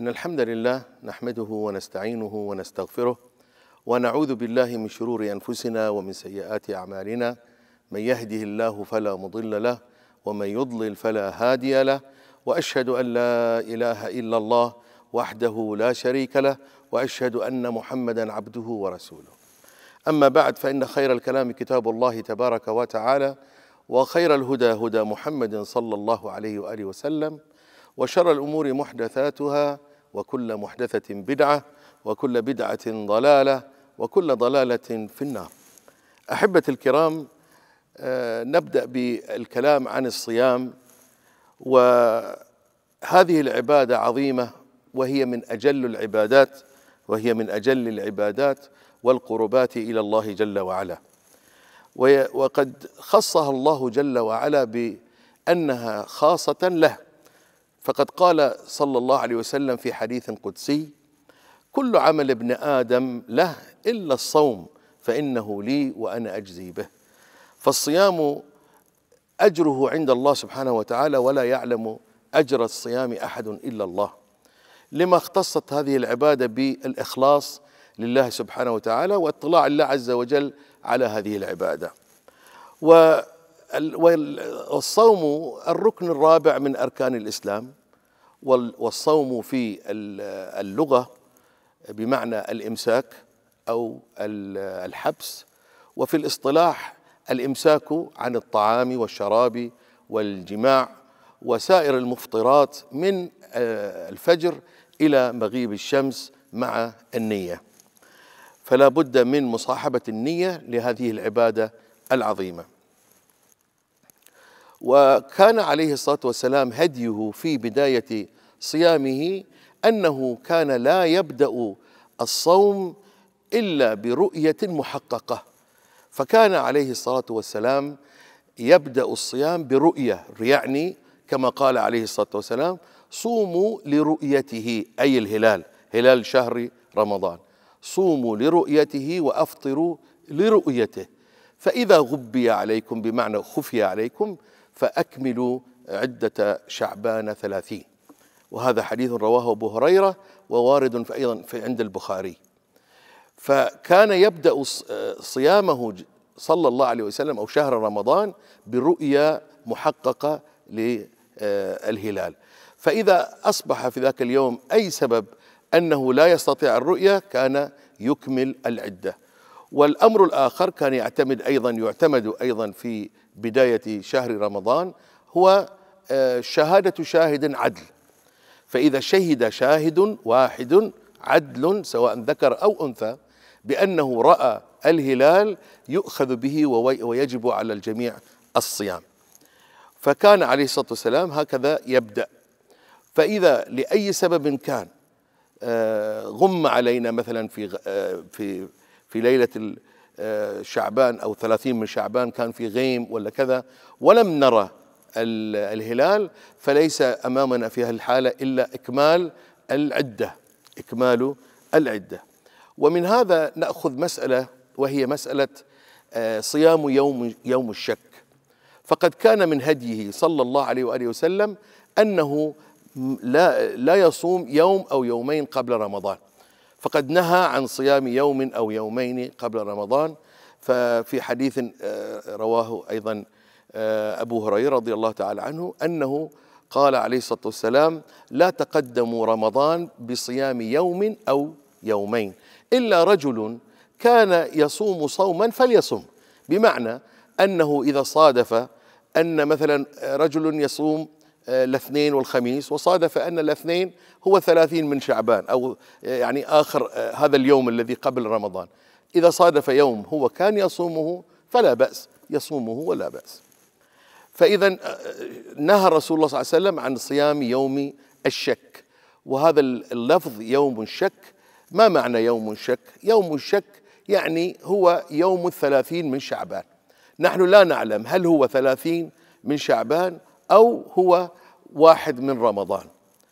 إن الحمد لله نحمده ونستعينه ونستغفره ونعوذ بالله من شرور أنفسنا ومن سيئات أعمالنا. من يهده الله فلا مضل له ومن يضلل فلا هادي له، وأشهد أن لا إله إلا الله وحده لا شريك له، وأشهد أن محمدا عبده ورسوله. أما بعد، فإن خير الكلام كتاب الله تبارك وتعالى، وخير الهدى هدى محمد صلى الله عليه وآله وسلم، وشر الأمور محدثاتها، وكل محدثة بدعة، وكل بدعة ضلالة، وكل ضلالة في النار. أحبة الكرام، نبدأ بالكلام عن الصيام، وهذه العبادة عظيمة، وهي من أجل العبادات والقربات إلى الله جل وعلا، وقد خصها الله جل وعلا بأنها خاصة له، فقد قال صلى الله عليه وسلم في حديث قدسي: كل عمل ابن آدم له إلا الصوم فإنه لي وأنا أجزي به. فالصيام أجره عند الله سبحانه وتعالى، ولا يعلم أجر الصيام أحد إلا الله، لما اختصت هذه العبادة بالإخلاص لله سبحانه وتعالى، واطلاع الله عز وجل على هذه العبادة. والصوم الركن الرابع من أركان الإسلام، والصوم في اللغة بمعنى الإمساك أو الحبس، وفي الاصطلاح الإمساك عن الطعام والشراب والجماع وسائر المفطرات من الفجر إلى مغيب الشمس مع النية. فلا بد من مصاحبة النية لهذه العبادة العظيمة. وكان عليه الصلاة والسلام هديه في بداية صيامه أنه كان لا يبدأ الصوم إلا برؤية محققة، فكان عليه الصلاة والسلام يبدأ الصيام برؤية، يعني كما قال عليه الصلاة والسلام: صوموا لرؤيته، أي الهلال، هلال شهر رمضان، صوموا لرؤيته وأفطروا لرؤيته، فإذا غبي عليكم بمعنى خفي عليكم فأكملوا عدة شعبان 30. وهذا حديث رواه أبو هريرة، ووارد أيضا عند البخاري. فكان يبدأ صيامه صلى الله عليه وسلم أو شهر رمضان برؤية محققة للهلال، فإذا أصبح في ذاك اليوم أي سبب أنه لا يستطيع الرؤية كان يكمل العدة. والأمر الآخر كان يعتمد أيضا في بداية شهر رمضان هو شهادة شاهد عدل، فإذا شهد شاهد واحد عدل سواء ذكر أو أنثى بأنه رأى الهلال يؤخذ به ويجب على الجميع الصيام. فكان عليه الصلاة والسلام هكذا يبدأ. فإذا لأي سبب كان غم علينا مثلا في ليلة شعبان أو 30 من شعبان كان في غيم ولا كذا ولم نرى الهلال، فليس أمامنا في هذه الحالة إلا إكمال العدة. ومن هذا نأخذ مسألة، وهي مسألة صيام يوم الشك. فقد كان من هديه صلى الله عليه وآله وسلم أنه لا يصوم يوم أو يومين قبل رمضان، فقد نهى عن صيام يوم أو يومين قبل رمضان. ففي حديث رواه أيضا أبو هريرة رضي الله تعالى عنه أنه قال عليه الصلاة والسلام: لا تقدموا رمضان بصيام يوم أو يومين إلا رجل كان يصوم صوما فليصم، بمعنى أنه إذا صادف أن مثلا رجل يصوم الاثنين والخميس، وصادف أن الاثنين هو 30 من شعبان، أو يعني آخر هذا اليوم الذي قبل رمضان، إذا صادف يوم هو كان يصومه فلا بأس، يصومه ولا بأس. فإذا نهى رسول الله صلى الله عليه وسلم عن صيام يوم الشك. وهذا اللفظ يوم الشك، ما معنى يوم الشك؟ يوم الشك يعني هو يوم 30 من شعبان. نحن لا نعلم هل هو 30 من شعبان أو هو 1 من رمضان.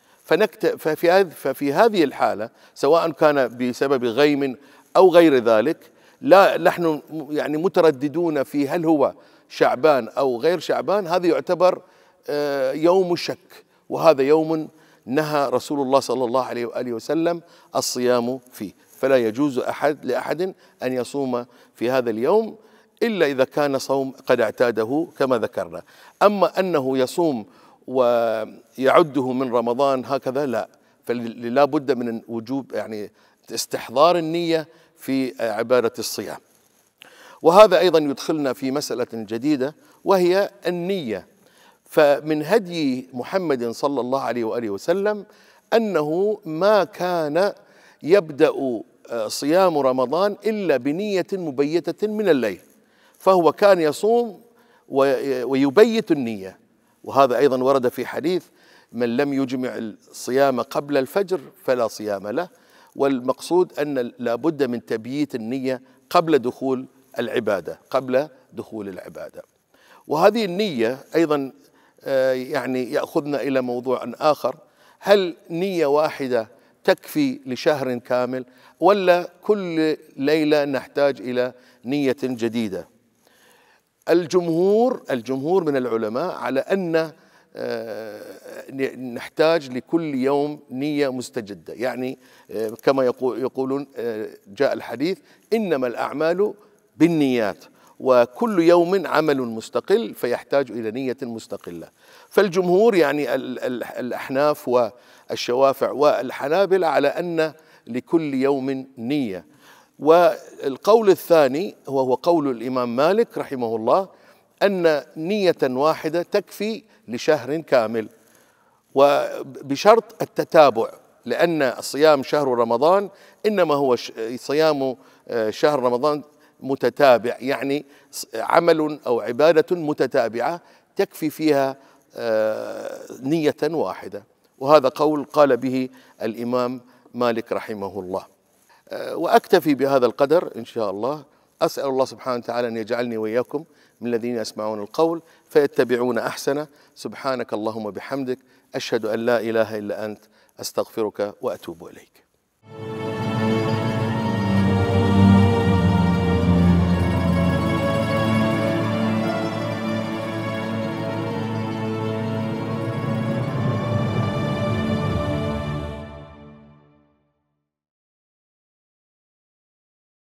ففي هذه الحالة سواء كان بسبب غيم أو غير ذلك، لا نحن يعني مترددون في هل هو شعبان أو غير شعبان، هذا يعتبر يوم الشك، وهذا يوم نهى رسول الله صلى الله عليه وآله وسلم الصيام فيه، فلا يجوز لأحد أن يصوم في هذا اليوم إلا إذا كان صوم قد اعتاده كما ذكرنا. أما أنه يصوم ويعده من رمضان هكذا لا، فلا بد من وجوب يعني استحضار النية في عبادة الصيام. وهذا أيضا يدخلنا في مسألة جديدة وهي النية. فمن هدي محمد صلى الله عليه وآله وسلم أنه ما كان يبدأ صيام رمضان إلا بنية مبيتة من الليل، فهو كان يصوم ويبيت النية. وهذا أيضا ورد في حديث: من لم يجمع الصيام قبل الفجر فلا صيام له. والمقصود أن لا بد من تبييت النية قبل دخول العبادة. وهذه النية أيضا يعني يأخذنا إلى موضوع آخر: هل نية واحدة تكفي لشهر كامل ولا كل ليلة نحتاج إلى نية جديدة؟ الجمهور من العلماء على أن نحتاج لكل يوم نية مستجدة، يعني كما يقولون جاء الحديث: إنما الأعمال بالنيات، وكل يوم عمل مستقل فيحتاج إلى نية مستقلة. فالجمهور يعني الأحناف والشوافع والحنابلة على أن لكل يوم نية. والقول الثاني وهو قول الإمام مالك رحمه الله أن نية واحدة تكفي لشهر كامل، وبشرط التتابع، لأن صيام شهر رمضان إنما هو صيام شهر رمضان متتابع، يعني عمل أو عبادة متتابعة تكفي فيها نية واحدة. وهذا قول قال به الإمام مالك رحمه الله. وأكتفي بهذا القدر إن شاء الله. أسأل الله سبحانه وتعالى أن يجعلني وإياكم من الذين يسمعون القول فيتبعون أحسنه. سبحانك اللهم وبحمدك، أشهد أن لا إله إلا أنت، أستغفرك وأتوب إليك.